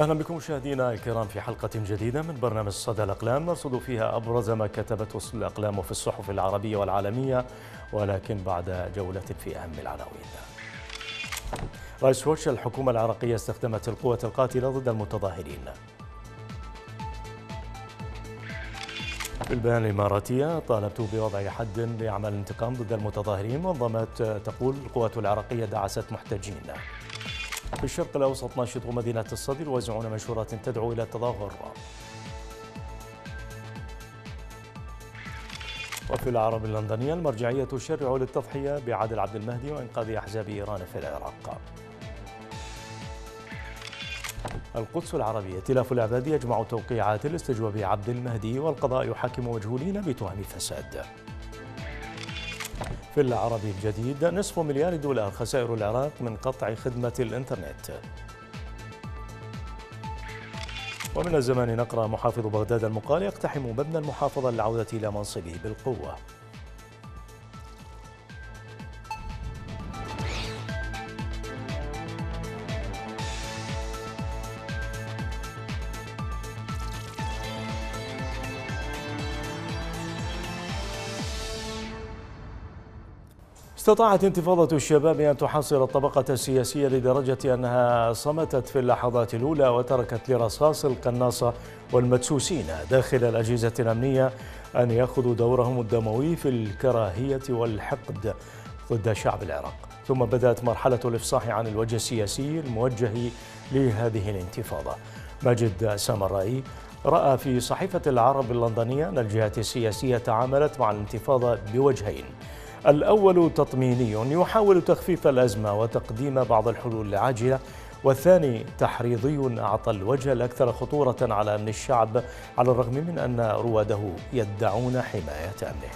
أهلا بكم مشاهدينا الكرام في حلقة جديدة من برنامج صدى الأقلام نرصد فيها أبرز ما كتبته الأقلام في الصحف العربية والعالمية، ولكن بعد جولة في أهم العناوين. رئيس واتش: الحكومة العراقية استخدمت القوة القاتلة ضد المتظاهرين. في البيان الإماراتية: طالبت بوضع حد لأعمال الانتقام ضد المتظاهرين. منظمات تقول القوات العراقية دعست محتجين. في الشرق الأوسط: ناشطو مدينة الصدر يوزعون منشورات تدعو إلى التظاهر. وفي العرب اللندنية: المرجعية تشرع للتضحية بعادل عبد المهدي وإنقاذ أحزاب إيران في العراق. القدس العربية: ائتلاف العباد يجمع توقيعات لاستجواب عبد المهدي والقضاء يحاكم مجهولين بتهم فساد. في العربي الجديد: نصف مليار دولار خسائر العراق من قطع خدمة الإنترنت. ومن الزمان نقرأ: محافظ بغداد المقال يقتحم مبنى المحافظة للعودة إلى منصبه بالقوة. استطاعت انتفاضة الشباب أن تحاصر الطبقة السياسية لدرجة أنها صمتت في اللحظات الأولى وتركت لرصاص القناصة والمدسوسين داخل الأجهزة الأمنية أن يأخذوا دورهم الدموي في الكراهية والحقد ضد شعب العراق. ثم بدأت مرحلة الإفصاح عن الوجه السياسي الموجه لهذه الانتفاضة. ماجد سامرائي رأى في صحيفة العرب اللندنية أن الجهات السياسية تعاملت مع الانتفاضة بوجهين: الأول تطميني يحاول تخفيف الأزمة وتقديم بعض الحلول العاجلة، والثاني تحريضي أعطى الوجه الأكثر خطورة على أمن الشعب على الرغم من أن رواده يدعون حماية أمنه.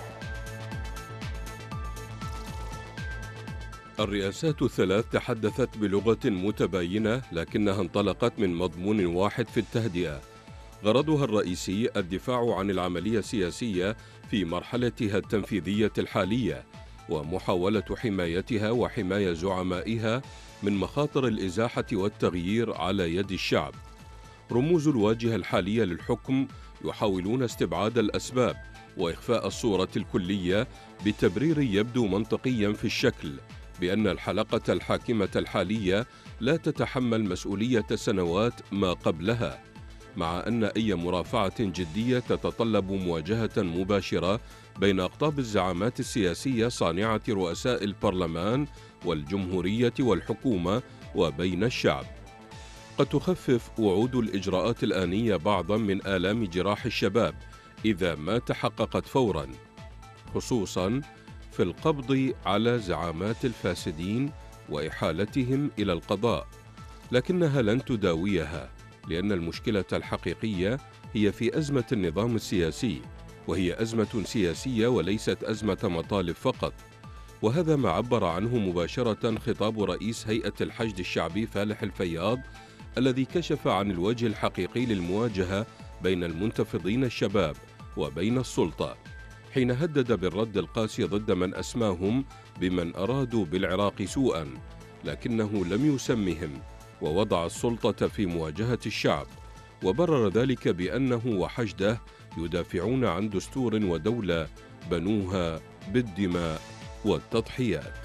الرئاسات الثلاث تحدثت بلغة متباينة لكنها انطلقت من مضمون واحد في التهدئة، غرضها الرئيسي الدفاع عن العملية السياسية في مرحلتها التنفيذية الحالية ومحاولة حمايتها وحماية زعمائها من مخاطر الإزاحة والتغيير على يد الشعب. رموز الواجهة الحالية للحكم يحاولون استبعاد الأسباب وإخفاء الصورة الكلية بتبرير يبدو منطقيا في الشكل بأن الحلقة الحاكمة الحالية لا تتحمل مسؤولية سنوات ما قبلها، مع أن أي مرافعة جدية تتطلب مواجهة مباشرة بين أقطاب الزعامات السياسية صانعة رؤساء البرلمان والجمهورية والحكومة وبين الشعب. قد تخفف وعود الإجراءات الآنية بعضا من آلام جراح الشباب إذا ما تحققت فورا، خصوصا في القبض على زعامات الفاسدين وإحالتهم إلى القضاء، لكنها لن تداويها، لأن المشكلة الحقيقية هي في أزمة النظام السياسي، وهي أزمة سياسية وليست أزمة مطالب فقط. وهذا ما عبر عنه مباشرة خطاب رئيس هيئة الحشد الشعبي فالح الفياض، الذي كشف عن الوجه الحقيقي للمواجهة بين المنتفضين الشباب وبين السلطة، حين هدد بالرد القاسي ضد من أسماهم بمن أرادوا بالعراق سوءا، لكنه لم يسمهم، ووضع السلطة في مواجهة الشعب، وبرر ذلك بأنه وحشده يدافعون عن دستور ودولة بنوها بالدماء والتضحيات.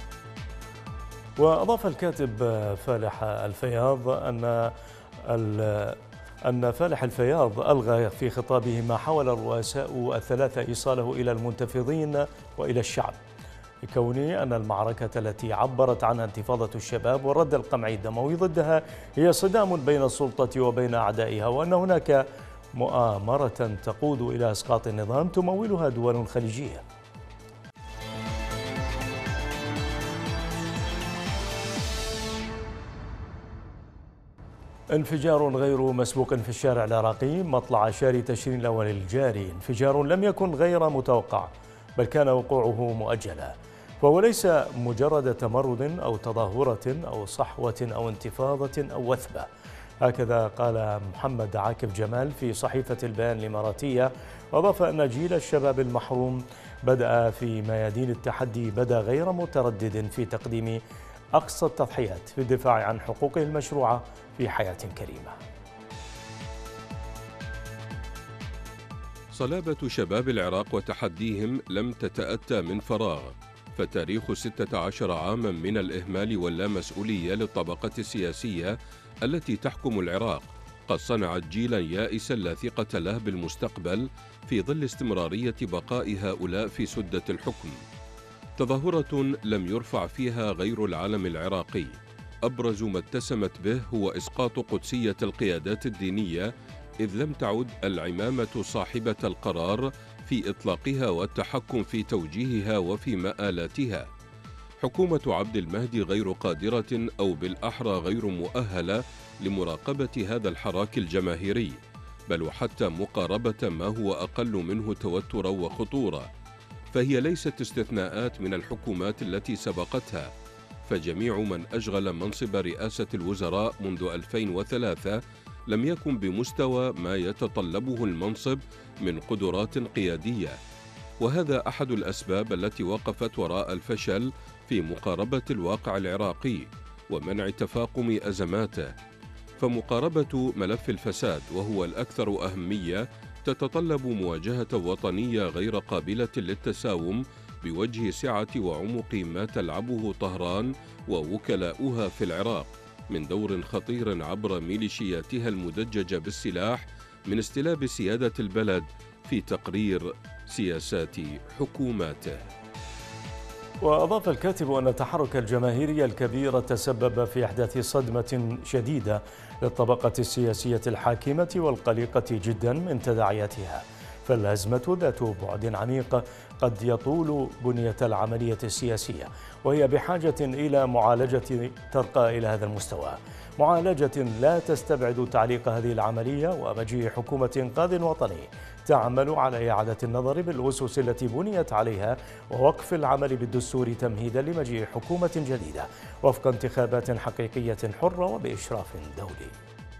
وأضاف الكاتب فالح الفياض أن فالح الفياض ألغى في خطابه ما حاول الرؤساء الثلاثة إيصاله إلى المنتفضين وإلى الشعب، لكون أن المعركة التي عبرت عنها انتفاضة الشباب والرد القمعي الدموي ضدها هي صدام بين السلطة وبين أعدائها، وأن هناك مؤامرة تقود إلى إسقاط النظام تمولها دول خليجية. انفجار غير مسبوق في الشارع العراقي مطلع شهر تشرين الأول الجاري. انفجار لم يكن غير متوقع، بل كان وقوعه مؤجلا، فهو ليس مجرد تمرد أو تظاهرة أو صحوة أو انتفاضة أو وثبة. هكذا قال محمد عاكف جمال في صحيفة البيان الإماراتية، وأضاف أن جيل الشباب المحروم بدأ في ميادين التحدي، بدا غير متردد في تقديم أقصى التضحيات في الدفاع عن حقوقه المشروعة في حياة كريمة. صلابة شباب العراق وتحديهم لم تتأتى من فراغ، فتاريخ 16 عاما من الإهمال واللامسؤولية للطبقة السياسية التي تحكم العراق قد صنعت جيلا يائسا لا ثقة له بالمستقبل في ظل استمرارية بقاء هؤلاء في سدة الحكم. تظاهرة لم يرفع فيها غير العلم العراقي، أبرز ما اتسمت به هو إسقاط قدسية القيادات الدينية، إذ لم تعد العمامة صاحبة القرار في إطلاقها والتحكم في توجيهها وفي مآلاتها. حكومة عبد المهدي غير قادرة أو بالأحرى غير مؤهلة لمراقبة هذا الحراك الجماهيري، بل وحتى مقاربة ما هو أقل منه توترا وخطورة، فهي ليست استثناءات من الحكومات التي سبقتها، فجميع من أشغل منصب رئاسة الوزراء منذ 2003 لم يكن بمستوى ما يتطلبه المنصب من قدرات قيادية، وهذا أحد الأسباب التي وقفت وراء الفشل في مقاربة الواقع العراقي ومنع تفاقم أزماته. فمقاربة ملف الفساد وهو الأكثر أهمية تتطلب مواجهة وطنية غير قابلة للتساوم بوجه سعة وعمق ما تلعبه طهران ووكلاؤها في العراق من دور خطير عبر ميليشياتها المدججة بالسلاح من استلاب سيادة البلد في تقرير سياسات حكوماته. وأضاف الكاتب أن التحرك الجماهيري الكبير تسبب في إحداث صدمة شديدة للطبقة السياسية الحاكمة والقلقة جدا من تداعياتها، فالأزمة ذات بعد عميق قد يطول بنية العملية السياسية، وهي بحاجة إلى معالجة ترقى إلى هذا المستوى، معالجة لا تستبعد تعليق هذه العملية ومجيء حكومة إنقاذ وطني تعمل على إعادة النظر بالأسس التي بنيت عليها ووقف العمل بالدستور تمهيدا لمجيء حكومة جديدة وفق انتخابات حقيقية حرة وبإشراف دولي.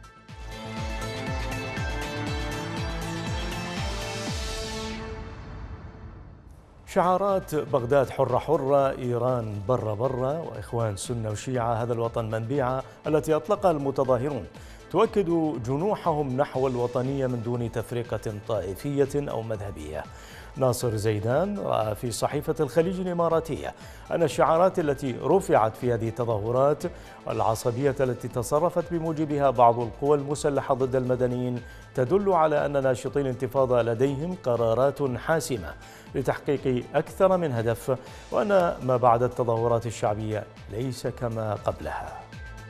شعارات بغداد حرة حرة، إيران برة برة، وإخوان سنة وشيعة هذا الوطن منبيعة التي أطلقها المتظاهرون تؤكد جنوحهم نحو الوطنية من دون تفرقة طائفية أو مذهبية. ناصر زيدان رأى في صحيفة الخليج الإماراتية أن الشعارات التي رفعت في هذه التظاهرات والعصبية التي تصرفت بموجبها بعض القوى المسلحة ضد المدنيين تدل على أن ناشطي الانتفاضة لديهم قرارات حاسمة لتحقيق أكثر من هدف، وأن ما بعد التظاهرات الشعبية ليس كما قبلها.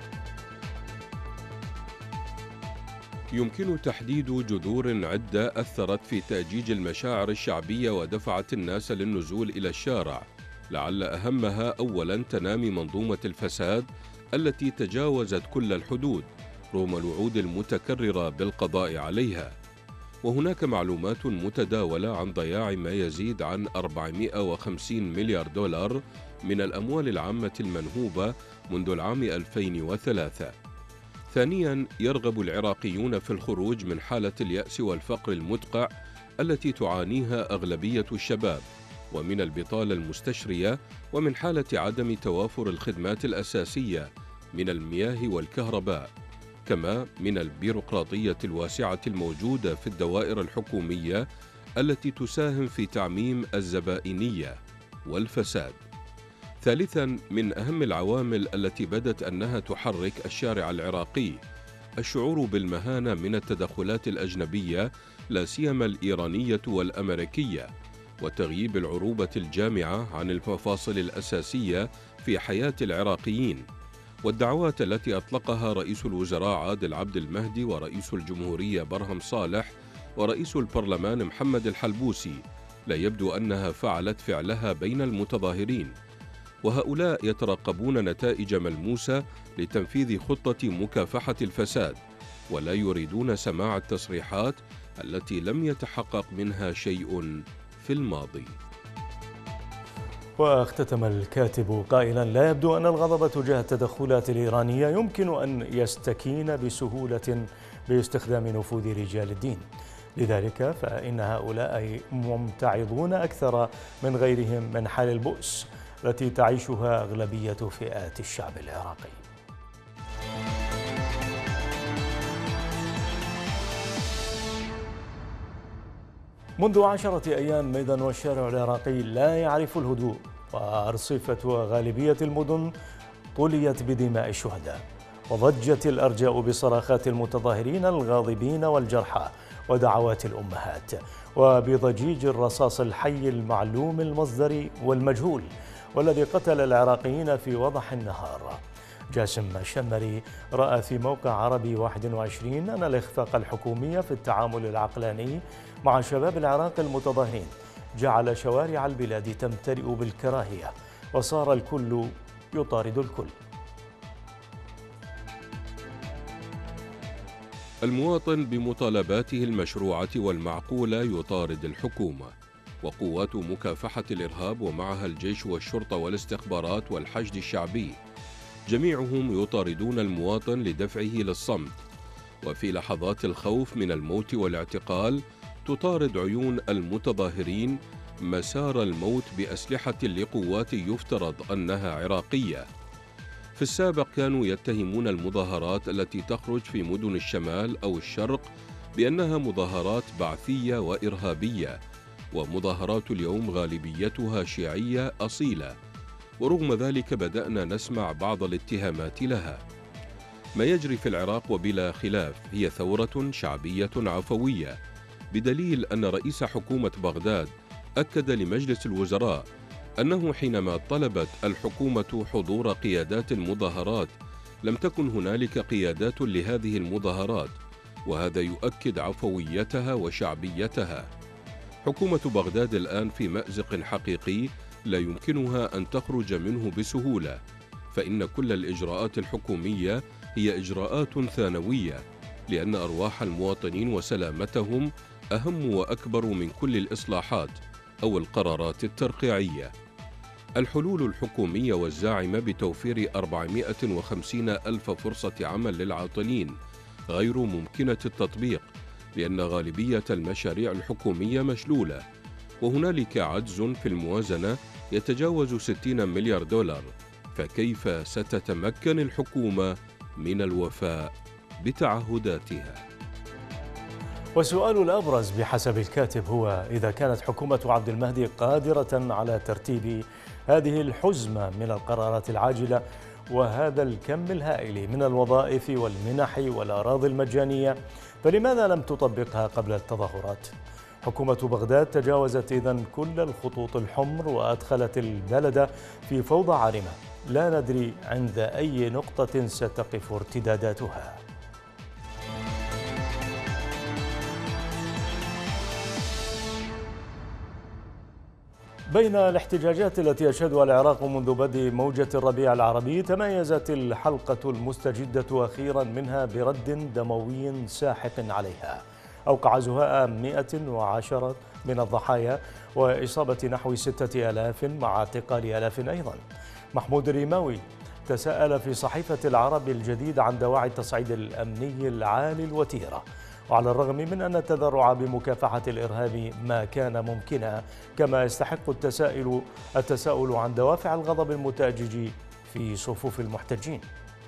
يمكن تحديد جذور عدة أثرت في تأجيج المشاعر الشعبية ودفعت الناس للنزول إلى الشارع، لعل أهمها أولاً تنامي منظومة الفساد التي تجاوزت كل الحدود رغم الوعود المتكررة بالقضاء عليها. وهناك معلومات متداولة عن ضياع ما يزيد عن 450 مليار دولار من الأموال العامة المنهوبة منذ العام 2003. ثانياً، يرغب العراقيون في الخروج من حالة اليأس والفقر المدقع التي تعانيها أغلبية الشباب، ومن البطالة المستشرية، ومن حالة عدم توافر الخدمات الأساسية من المياه والكهرباء، كما من البيروقراطية الواسعة الموجودة في الدوائر الحكومية التي تساهم في تعميم الزبائنية والفساد. ثالثاً، من أهم العوامل التي بدت أنها تحرك الشارع العراقي الشعور بالمهانة من التدخلات الأجنبية لا سيما الإيرانية والأمريكية، وتغييب العروبة الجامعة عن المفاصل الأساسية في حياة العراقيين، والدعوات التي أطلقها رئيس الوزراء عادل عبد المهدي ورئيس الجمهورية برهم صالح ورئيس البرلمان محمد الحلبوسي لا يبدو أنها فعلت فعلها بين المتظاهرين، وهؤلاء يترقبون نتائج ملموسة لتنفيذ خطة مكافحة الفساد، ولا يريدون سماع التصريحات التي لم يتحقق منها شيء في الماضي. واختتم الكاتب قائلا: لا يبدو أن الغضب تجاه التدخلات الإيرانية يمكن أن يستكين بسهولة باستخدام نفوذ رجال الدين، لذلك فإن هؤلاء ممتعضون أكثر من غيرهم من حال البؤس التي تعيشها أغلبية فئات الشعب العراقي. منذ 10 أيام ميدان والشارع العراقي لا يعرف الهدوء، وأرصفة غالبية المدن طليت بدماء الشهداء، وضجت الأرجاء بصراخات المتظاهرين الغاضبين والجرحى ودعوات الأمهات، وبضجيج الرصاص الحي المعلوم المصدر والمجهول والذي قتل العراقيين في وضح النهار. جاسم الشمري رأى في موقع عربي 21 أن الإخفاق الحكومي في التعامل العقلاني مع شباب العراق المتظاهرين جعل شوارع البلاد تمتلئ بالكراهية، وصار الكل يطارد الكل. المواطن بمطالباته المشروعة والمعقولة يطارد الحكومة، وقوات مكافحة الإرهاب ومعها الجيش والشرطة والاستخبارات والحشد الشعبي جميعهم يطاردون المواطن لدفعه للصمت، وفي لحظات الخوف من الموت والاعتقال تطارد عيون المتظاهرين مسار الموت بأسلحة لقوات يفترض أنها عراقية. في السابق كانوا يتهمون المظاهرات التي تخرج في مدن الشمال أو الشرق بأنها مظاهرات بعثية وإرهابية، ومظاهرات اليوم غالبيتها شيعية أصيلة، ورغم ذلك بدأنا نسمع بعض الاتهامات لها. ما يجري في العراق وبلا خلاف هي ثورة شعبية عفوية، بدليل أن رئيس حكومة بغداد أكد لمجلس الوزراء أنه حينما طلبت الحكومة حضور قيادات المظاهرات لم تكن هنالك قيادات لهذه المظاهرات، وهذا يؤكد عفويتها وشعبيتها. حكومة بغداد الآن في مأزق حقيقي لا يمكنها أن تخرج منه بسهولة، فإن كل الإجراءات الحكومية هي إجراءات ثانوية، لأن أرواح المواطنين وسلامتهم أهم وأكبر من كل الإصلاحات أو القرارات الترقيعية. الحلول الحكومية والزاعمة بتوفير 450 ألف فرصة عمل للعاطلين غير ممكنة التطبيق، لأن غالبية المشاريع الحكومية مشلولة، وهنالك عجز في الموازنة يتجاوز 60 مليار دولار، فكيف ستتمكن الحكومة من الوفاء بتعهداتها؟ والسؤال الأبرز بحسب الكاتب هو إذا كانت حكومة عبد المهدي قادرة على ترتيب هذه الحزمة من القرارات العاجلة وهذا الكم الهائل من الوظائف والمنح والأراضي المجانية، فلماذا لم تطبقها قبل التظاهرات؟ حكومة بغداد تجاوزت إذن كل الخطوط الحمر وأدخلت البلد في فوضى عارمة لا ندري عند أي نقطة ستقف ارتداداتها. بين الاحتجاجات التي يشهدها العراق منذ بدء موجة الربيع العربي، تميزت الحلقة المستجدة أخيرا منها برد دموي ساحق عليها أوقع زهاء 110 من الضحايا وإصابة نحو 6000 مع اعتقال 1000 أيضا. محمود الرماوي تساءل في صحيفة العرب الجديد عن دواعي التصعيد الأمني العالي الوتيرة، وعلى الرغم من أن التذرع بمكافحة الإرهاب ما كان ممكنا، كما يستحق التساؤل عن دوافع الغضب المتأجج في صفوف المحتجين.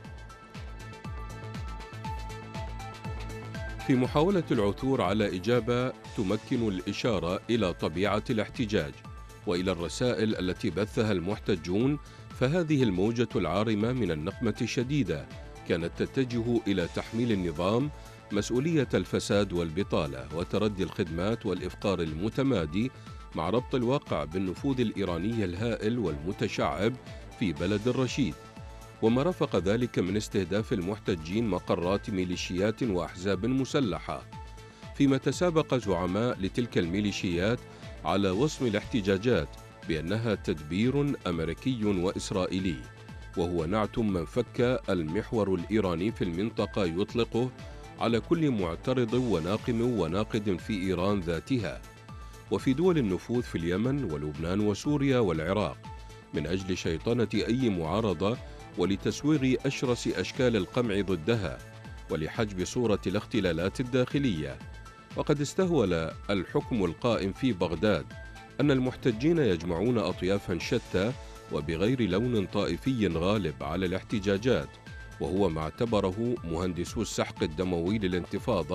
في محاولة العثور على إجابة تمكن الإشارة إلى طبيعة الاحتجاج وإلى الرسائل التي بثها المحتجون، فهذه الموجة العارمة من النقمة الشديدة كانت تتجه إلى تحميل النظام مسؤولية الفساد والبطالة وتردي الخدمات والإفقار المتمادي، مع ربط الواقع بالنفوذ الإيراني الهائل والمتشعب في بلد الرشيد، وما رافق ذلك من استهداف المحتجين مقرات ميليشيات وأحزاب مسلحة، فيما تسابق زعماء لتلك الميليشيات على وصم الاحتجاجات بأنها تدبير أمريكي وإسرائيلي، وهو نعت من فك المحور الإيراني في المنطقة يطلقه على كل معترض وناقم وناقد في إيران ذاتها وفي دول النفوذ في اليمن ولبنان وسوريا والعراق، من أجل شيطنة أي معارضة ولتسويغ أشرس أشكال القمع ضدها ولحجب صورة الاختلالات الداخلية. وقد استهول الحكم القائم في بغداد أن المحتجين يجمعون أطيافا شتى وبغير لون طائفي غالب على الاحتجاجات، وهو ما اعتبره مهندسو السحق الدموي للانتفاضة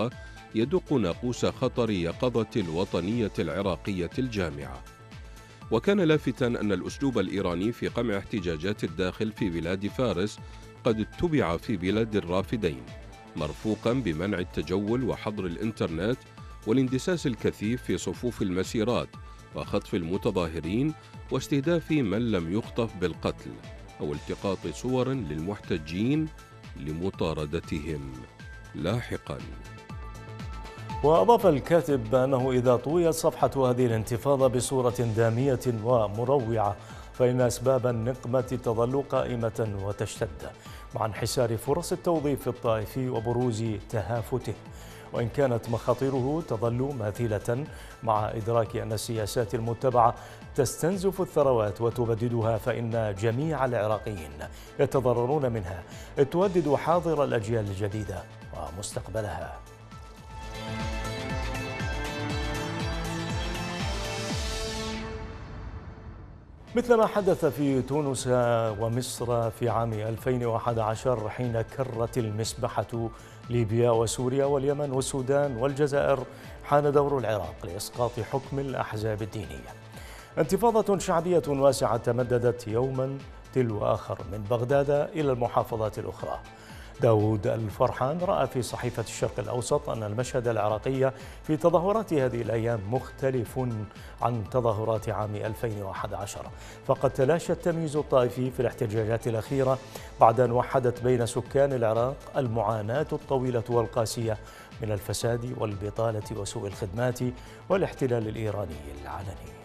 يدق ناقوس خطر يقظة الوطنية العراقية الجامعة. وكان لافتاً أن الأسلوب الإيراني في قمع احتجاجات الداخل في بلاد فارس قد اتبع في بلاد الرافدين، مرفوقاً بمنع التجول وحظر الإنترنت والاندساس الكثيف في صفوف المسيرات وخطف المتظاهرين واستهداف من لم يخطف بالقتل أو التقاط صور للمحتجين لمطاردتهم لاحقاً. وأضاف الكاتب أنه إذا طويت صفحة هذه الانتفاضة بصورة دامية ومروعة فإن أسباب النقمة تظل قائمة وتشتد، مع انحسار فرص التوظيف الطائفي وبروز تهافته، وإن كانت مخاطره تظل ماثلة، مع إدراك أن السياسات المتبعة تستنزف الثروات وتبددها، فإن جميع العراقيين يتضررون منها، إذ تهدد حاضر الأجيال الجديدة ومستقبلها. مثلما حدث في تونس ومصر في عام 2011 حين كرت المسبحة ليبيا وسوريا واليمن والسودان والجزائر، حان دور العراق لإسقاط حكم الأحزاب الدينية. انتفاضة شعبية واسعة تمددت يوما تلو آخر من بغداد إلى المحافظات الأخرى. داود الفرحان رأى في صحيفة الشرق الأوسط أن المشهد العراقي في تظاهرات هذه الأيام مختلف عن تظاهرات عام 2011، فقد تلاشى التمييز الطائفي في الاحتجاجات الأخيرة بعد أن وحدت بين سكان العراق المعاناة الطويلة والقاسية من الفساد والبطالة وسوء الخدمات والاحتلال الإيراني العلني.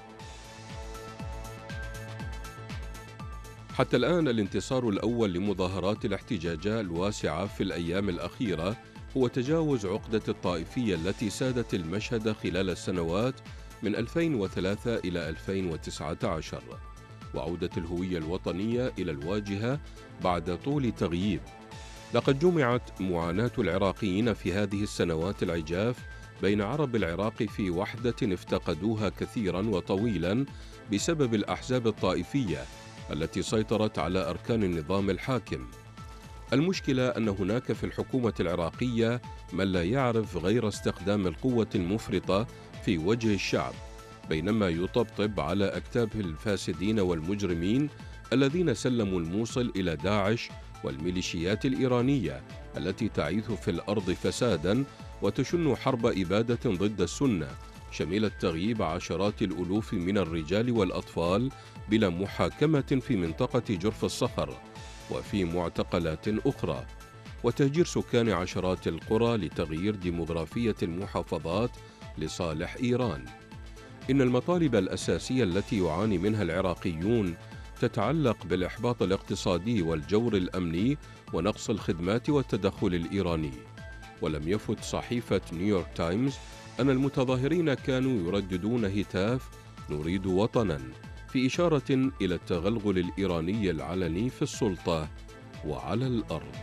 حتى الآن الانتصار الأول لمظاهرات الاحتجاج الواسعة في الأيام الأخيرة هو تجاوز عقدة الطائفية التي سادت المشهد خلال السنوات من 2003 إلى 2019، وعودة الهوية الوطنية إلى الواجهة بعد طول تغييب. لقد جمعت معاناة العراقيين في هذه السنوات العجاف بين عرب العراق في وحدة افتقدوها كثيرا وطويلا بسبب الأحزاب الطائفية التي سيطرت على أركان النظام الحاكم. المشكلة أن هناك في الحكومة العراقية من لا يعرف غير استخدام القوة المفرطة في وجه الشعب، بينما يطبطب على أكتاف الفاسدين والمجرمين الذين سلموا الموصل إلى داعش والميليشيات الإيرانية التي تعيث في الأرض فسادا وتشن حرب إبادة ضد السنة شملت تغييب عشرات الألوف من الرجال والأطفال بلا محاكمة في منطقة جرف الصخر وفي معتقلات أخرى، وتهجير سكان عشرات القرى لتغيير ديموغرافية المحافظات لصالح إيران. إن المطالب الأساسية التي يعاني منها العراقيون تتعلق بالإحباط الاقتصادي والجور الأمني ونقص الخدمات والتدخل الإيراني. ولم يفت صحيفة نيويورك تايمز أن المتظاهرين كانوا يرددون هتاف نريد وطنا، في إشارة إلى التغلغل الإيراني العلني في السلطة وعلى الأرض.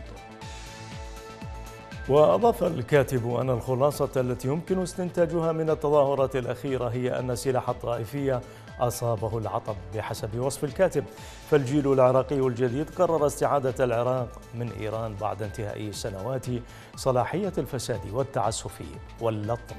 وأضاف الكاتب أن الخلاصة التي يمكن استنتاجها من التظاهرات الأخيرة هي أن سلاح الطائفية أصابه العطب بحسب وصف الكاتب، فالجيل العراقي الجديد قرر استعادة العراق من إيران بعد انتهاء سنوات صلاحية الفساد والتعسف واللطم.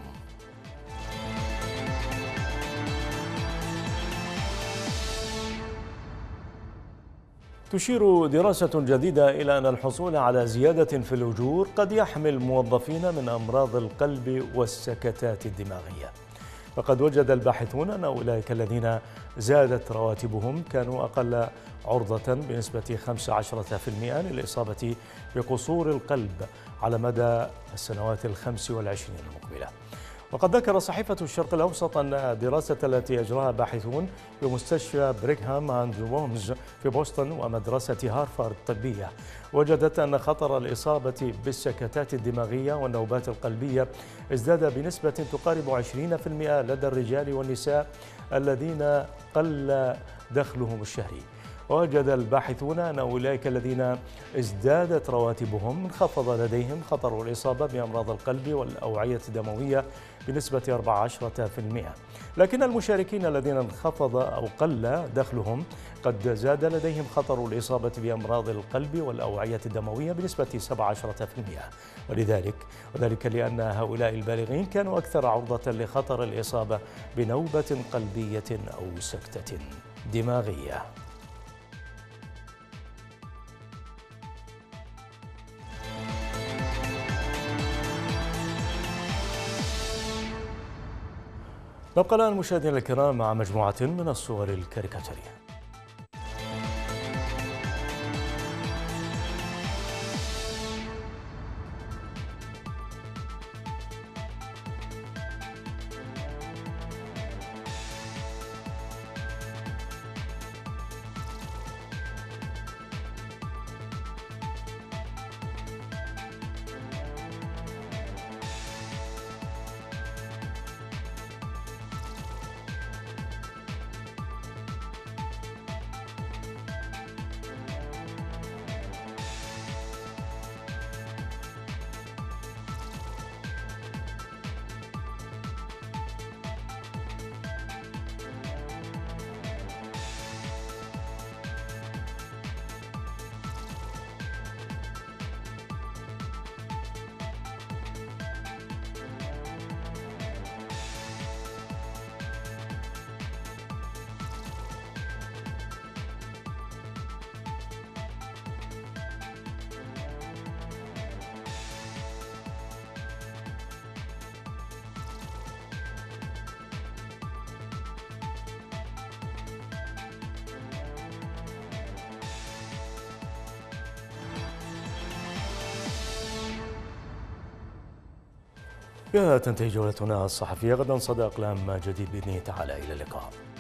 تشير دراسة جديدة إلى أن الحصول على زيادة في الأجور قد يحمي الموظفين من أمراض القلب والسكتات الدماغية. فقد وجد الباحثون أن أولئك الذين زادت رواتبهم كانوا أقل عرضة بنسبة 15% للإصابة بقصور القلب على مدى السنوات 25 المقبلة. وقد ذكر صحيفة الشرق الأوسط أن الدراسة التي أجراها باحثون بمستشفى بريغهام أند وومز في بوسطن ومدرسة هارفارد الطبية وجدت أن خطر الإصابة بالسكتات الدماغية والنوبات القلبية ازداد بنسبة تقارب 20% لدى الرجال والنساء الذين قل دخلهم الشهري. ووجد الباحثون أن أولئك الذين ازدادت رواتبهم انخفض لديهم خطر الإصابة بأمراض القلب والأوعية الدموية بنسبة 14%، لكن المشاركين الذين انخفض أو قل دخلهم قد زاد لديهم خطر الإصابة بأمراض القلب والأوعية الدموية بنسبة 17%، وذلك لأن هؤلاء البالغين كانوا أكثر عرضة لخطر الإصابة بنوبة قلبية أو سكتة دماغية. نبقى الآن مشاهدينا الكرام مع مجموعة من الصور الكاريكاتيرية. بهذا تنتهي جولتنا الصحفية. غدا صدى أقلام جديد بإذنه تعالى. إلى اللقاء.